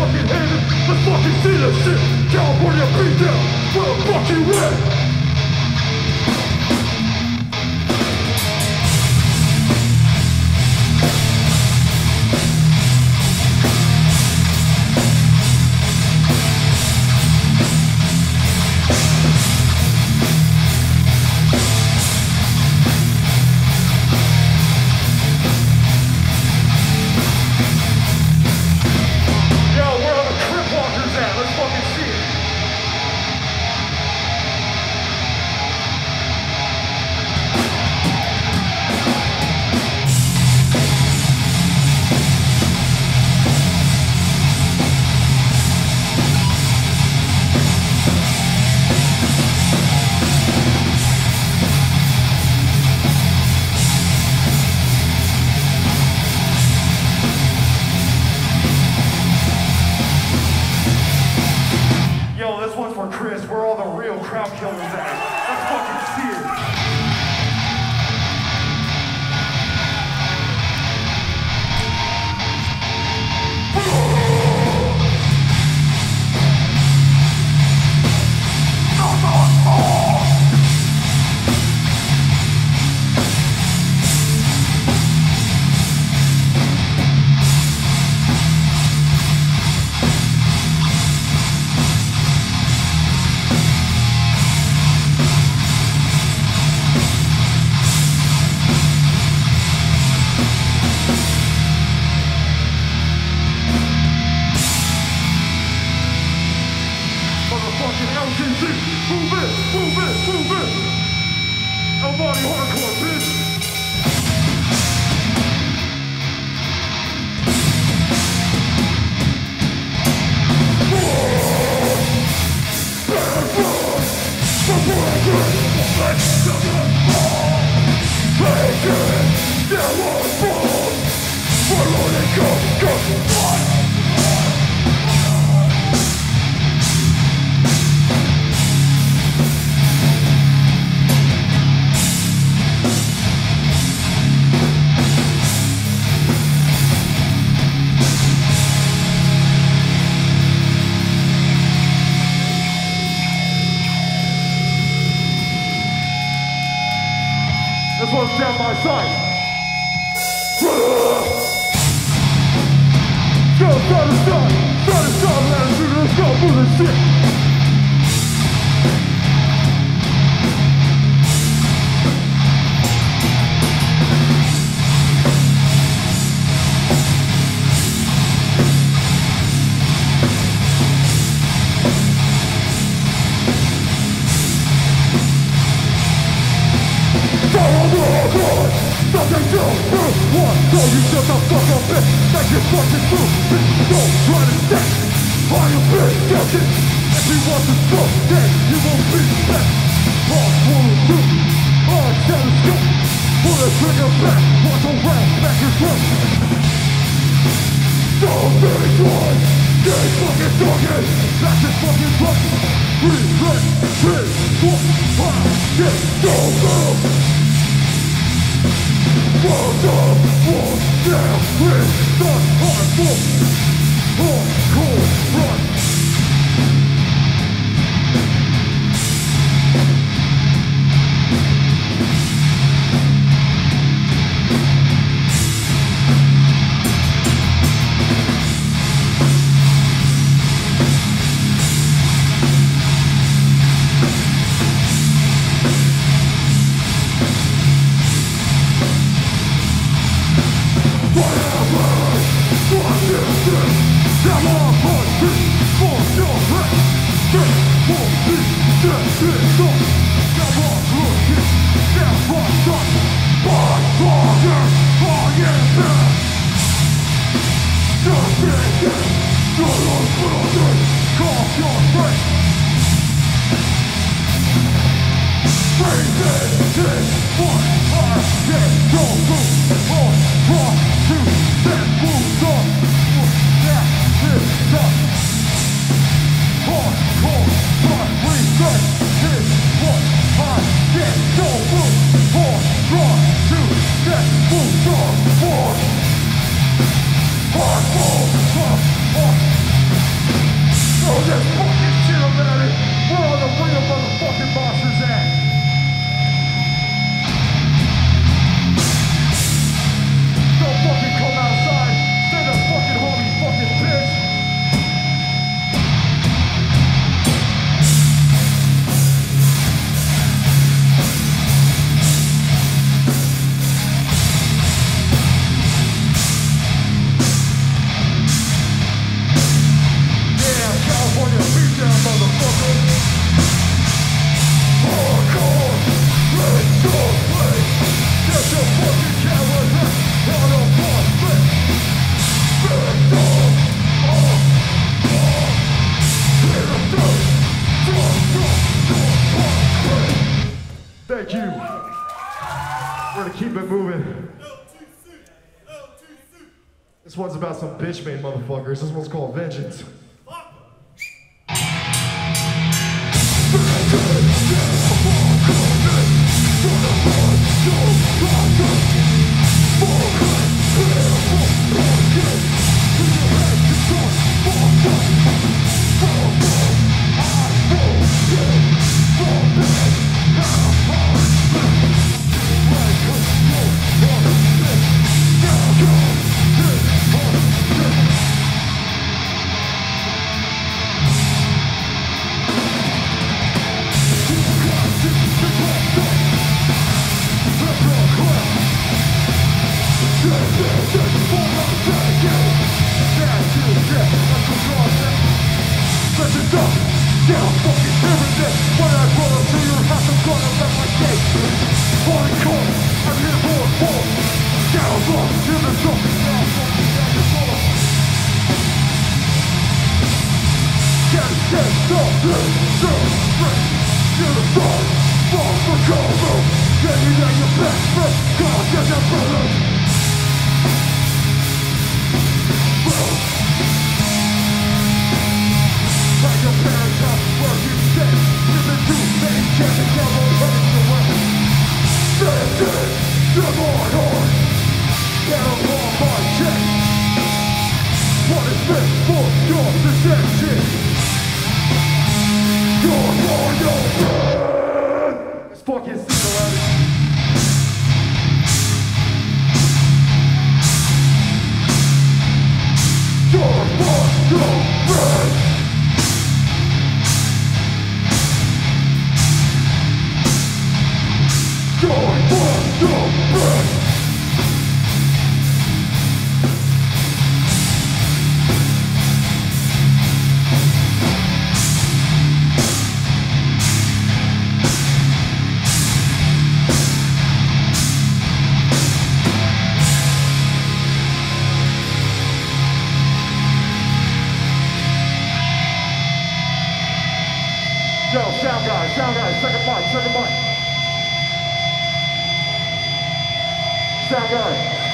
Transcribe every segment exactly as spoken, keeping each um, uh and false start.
fucking hate it. Let's fucking see this shit. California beat down. We're fucking win. Chris, where all the real crowd killers at? Let's fucking see it. Move it, move it, move it! El Body Hardcore, bitch! This one's down my side. Go, start to start. Start to start, let us do this. Go, move this shit. Something to prove one, so you shut the fuck up, bitch. Make it fucking true, bitch. Don't try to step on your bitch, get it. If you want to smoke, then you won't be back. All full of you, all telescope. Pull the trigger back, watch around, back your throat. Don't be one, get fucking talking. That's just fucking talking. Three, three, three, four, five, six, go, go. World of war, down with the hardcore, hardcore run. Come on, punch! We're gonna keep it moving. This one's about some bitch-made motherfuckers. This one's called Vengeance. Yo, sound guy, sound guy, second mic, second mic. Sound guy.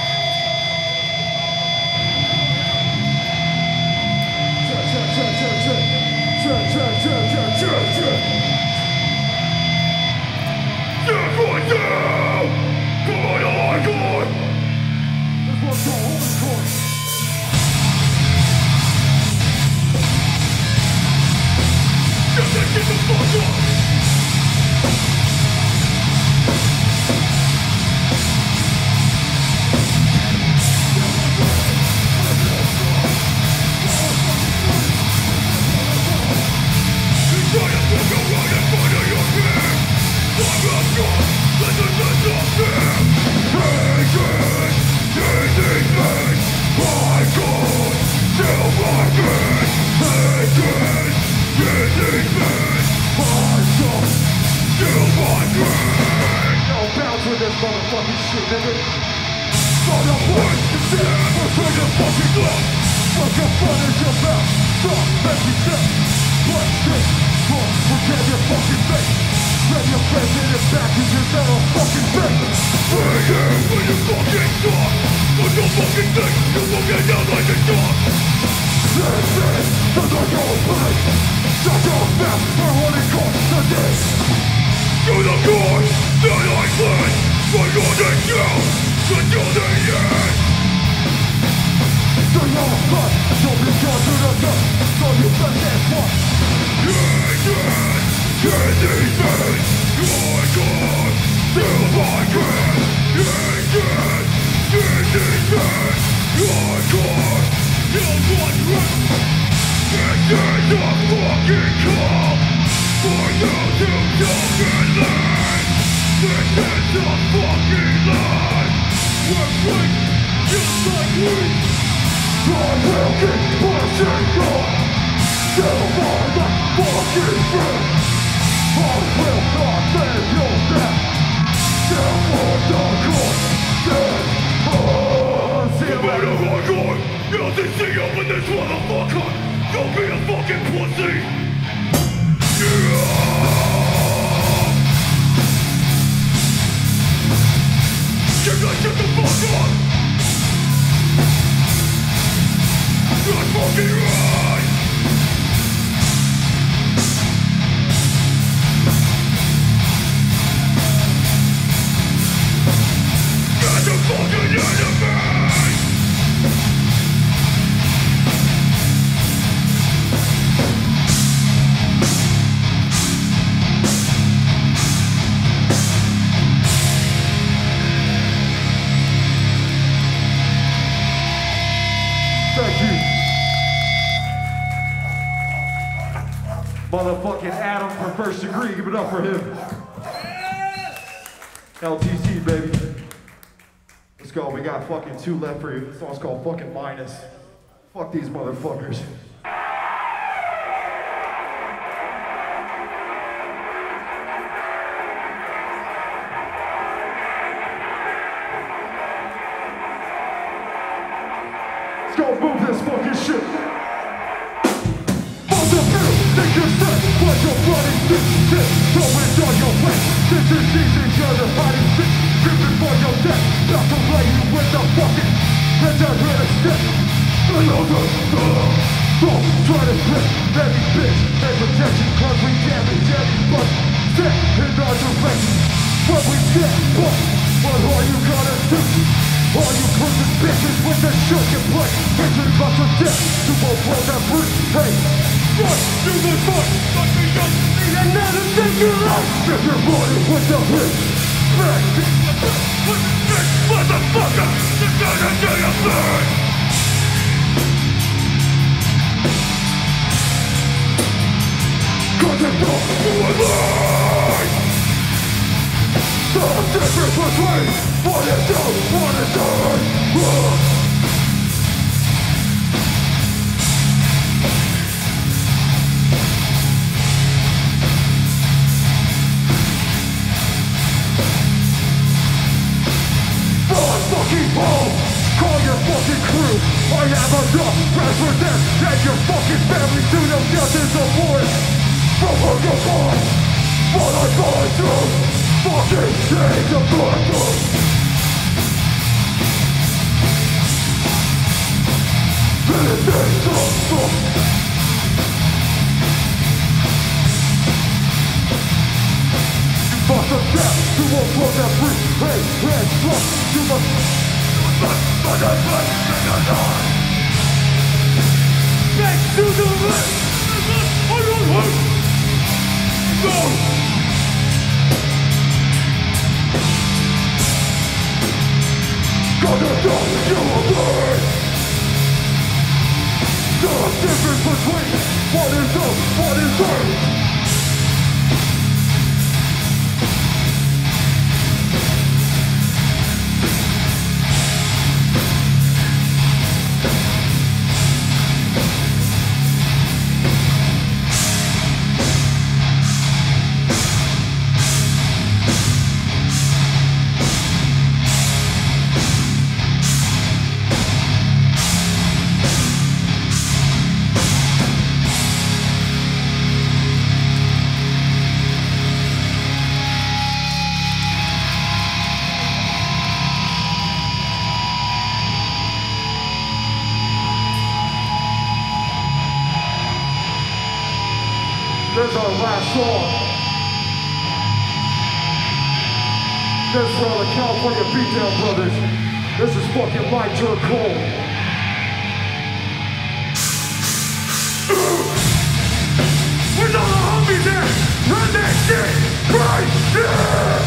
Check, check, check, check, check. Check, check, check, check, check, check. Check right now! Come on, oh my God! This one's called Holy Court. Get the fuck up! Motherfucking shit, nigga. Start up one, instead, we'll take a fucking glove. Fuck your fun in your mouth. Stop, make you step. One shit, one, forget your fucking face. Grab your face in your back and you're not a fucking face. Right here, when you fucking talk. Put your fucking thing, you won't get down like a dog. This is the Dark Place. Shut your mouth, we're holding court today. To the court, that I play. We're going down until the end. So you're a blood, you'll be gone to the dust. So you best get one. Yes, yes, yes, these men. You're gone, still my grand. Yes, yes, yes, these men. You're gone, still my grand. This is a fucking call for you to jump in line. This is a fucking lie. We're free, just like we. I will keep pushing on till my fucking friend. I will not let you down till for the court stands. See you later, hardcore. Nothing see up in this motherfucker. Don't be a fucking pussy. Yeah. You gotta get the fuck up. You're fucking right. Get the fucking enemy. Thank you. Motherfucking Adam from First Degree, give it up for him. L T C, baby. Let's go, we got fucking two left for you. This song's called fucking Minus. Fuck these motherfuckers. Let's go move this fucking shit. Both of you think you're sick, but you're running this shit. Throw it on your way. This is easy, you're the hiding shit. Dripping for your death. Not to lay you with the fucking head down here to stick. Another dog. Don't try to flip every bitch and protection, cause we damage everybody. Set in our direction. When we get what? What all you gotta do? All you cruising bitches with the shook and play. Bitches about to death, you won't blow that brute. Hey, run, do the fun, but we don't need another thing you like. If you're running with the hit, back, with the stick, motherfucker, you're gonna do your thing. Cause it's all for life. The difference between what is done, what is done. Run fucking home, call your fucking crew. I have enough represent and your fucking family to no justice of war. From her to mine, what I'm going through. Fucking days of blood. Anything so fuck the death, you won't blow that free. Hey, hey, look, you must but the blood in the dark. Back to the left. I don't hurt. Go. Gonna die, you will burn. The difference between what is up, what is earned. This is our last song. This is for all the California Beatdown brothers. This is fucking Light Turn Cold. Where's all the homies at? Run that shit right there!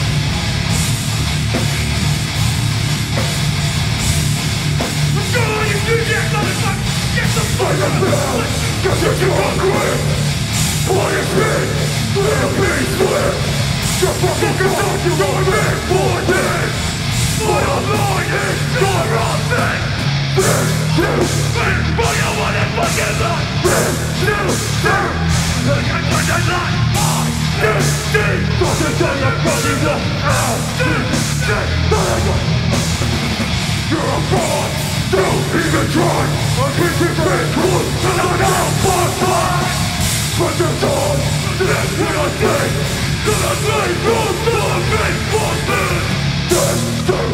Let's go on, you do that, motherfucker! Get the fuck out! Cause you're too hungry! What is it? Little piece split! You're fucking gone, you're going back for this! What I'm lying is your wrong thing! This, this, this, but you want it fucking like this, this, this! Look at what I like! I, this, this! Doesn't tell you fucking the out! This, this, this! You're a fraud! Don't even try! I'm keeping it cool! And I'm out for fun! But you're done, that's what I say. That I say, you're still a big fucking. This, this,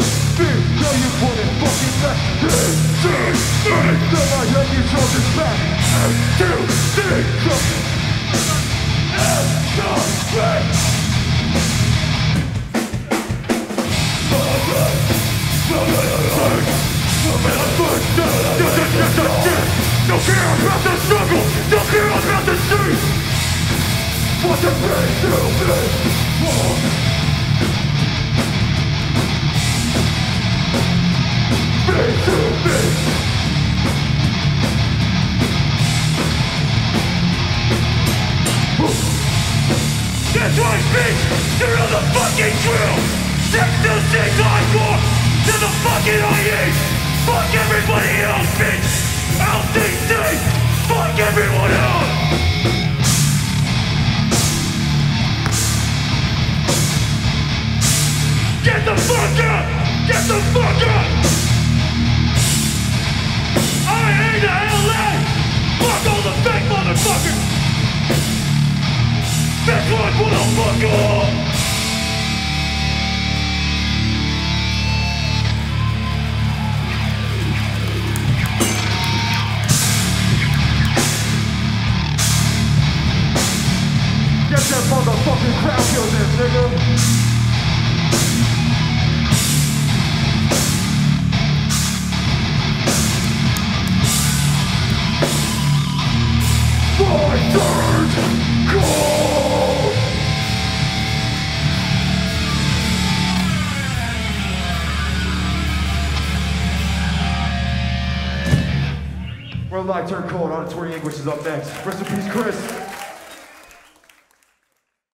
Don't care about the struggle, don't care about the street. What the pain to me? Pain to me. That's right, bitch! You're on the fucking drill! Six to six hardcore to the fucking I E! Fuck everybody else, bitch! L C C! Fuck everyone else! Get the fuck up! Get the fuck up! I A to L A! Fuck all the fake motherfuckers! That's right, motherfucker! Get that motherfucking crowd killed in, nigga! My turn, go! Well, my turn cold. Auditory Anguish is up next. Rest in peace, Chris.